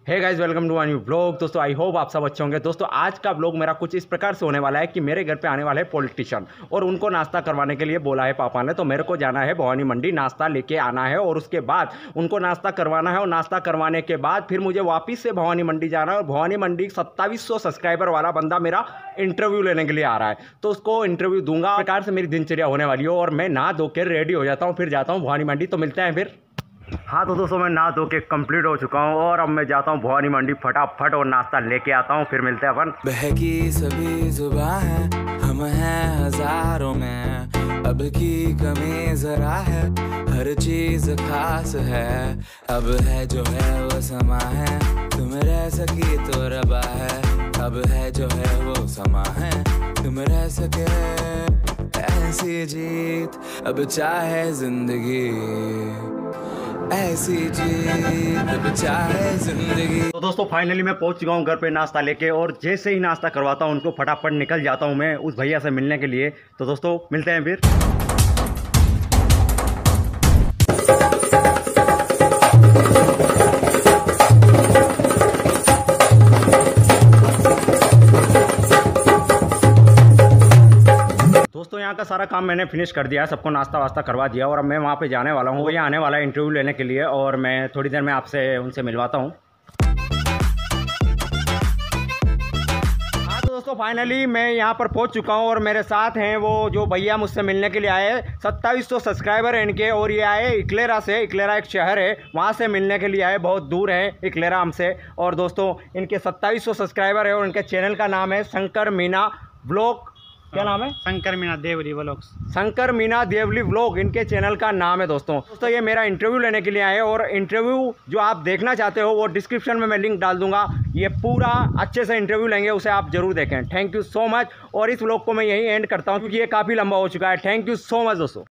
Hey guys, welcome to my new blog. दोस्तों I hope आप सब अच्छे होंगे। दोस्तों आज का ब्लॉग मेरा कुछ इस प्रकार से होने वाला है कि मेरे घर पे आने वाले पॉलिटिशियन और उनको नाश्ता करवाने के लिए बोला है पापा ने। तो मेरे को जाना है भवानी मंडी, नाश्ता लेके आना है और उसके बाद उनको नाश्ता करवाना है और नाश्ता करवाने के बाद फिर मुझे वापस से भवानी मंडी जाना है। और भवानी मंडी 2700 सब्सक्राइबर वाला बंदा मेरा इंटरव्यू लेने के लिए आ रहा है, तो उसको इंटरव्यू दूंगा। इस प्रकार से मेरी दिनचर्या होने वाली है और मैं नहा धो के रेडी हो जाता हूँ, फिर जाता हूँ भवानी मंडी। तो मिलते हैं फिर। हाँ तो दोस्तों मैं नहा धो के कंप्लीट हो चुका हूँ और अब मैं जाता हूँ भवानी मंडी फटाफट और नाश्ता लेके आता हूँ, फिर मिलते हैं अपन। बहकी सभी जुबां है, हम हैं हजारों में, अब की कमी जरा है, हर चीज खास है। अब है जो है वो समा है, तुम रह सकी तो रबा है। अब है जो है वो समा है, तुम रह सके ऐसी जीत, अब चाहे जिंदगी ऐसी जीत, अब चाहे जिंदगी। तो दोस्तों फाइनली मैं पहुंच चुका हूं घर पे नाश्ता लेके और जैसे ही नाश्ता करवाता हूं उनको फटाफट निकल जाता हूं मैं उस भैया से मिलने के लिए। तो दोस्तों मिलते हैं फिर। दोस्तों यहाँ का सारा काम मैंने फिनिश कर दिया है, सबको नाश्ता वास्ता करवा दिया और अब मैं वहाँ पे जाने वाला हूँ। वो यहाँ आने वाला है इंटरव्यू लेने के लिए और मैं थोड़ी देर में आपसे उनसे मिलवाता हूँ। हाँ तो दोस्तों फाइनली मैं यहाँ पर पहुँच चुका हूँ और मेरे साथ हैं वो जो भैया मुझसे मिलने के लिए आए। 2700 सब्सक्राइबर हैं इनके और ये आए इकलेरा से। इकलेरा एक शहर है, वहाँ से मिलने के लिए आए, बहुत दूर है इकलेरा हमसे। और दोस्तों इनके 2700 सब्सक्राइबर है और इनके चैनल का नाम है शंकर मीना ब्लॉग। क्या नाम है? शंकर मीना देवली व्लॉग्स। शंकर मीना देवली व्लॉग इनके चैनल का नाम है। दोस्तों ये मेरा इंटरव्यू लेने के लिए आए और इंटरव्यू जो आप देखना चाहते हो वो डिस्क्रिप्शन में मैं लिंक डाल दूंगा। ये पूरा अच्छे से इंटरव्यू लेंगे, उसे आप जरूर देखें। Thank you so much. और इस व्लॉग को मैं यहीं एंड करता हूँ क्योंकि ये काफ़ी लंबा हो चुका है। थैंक यू सो मच दोस्तों।